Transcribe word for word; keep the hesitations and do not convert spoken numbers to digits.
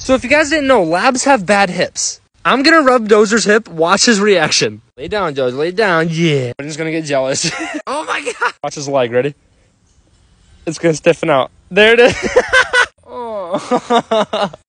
So if you guys didn't know, labs have bad hips. I'm gonna rub Dozer's hip, watch his reaction. Lay down, Dozer, lay down, yeah. I'm just gonna get jealous. Oh my god. Watch his leg, ready? It's gonna stiffen out. There it is. Oh.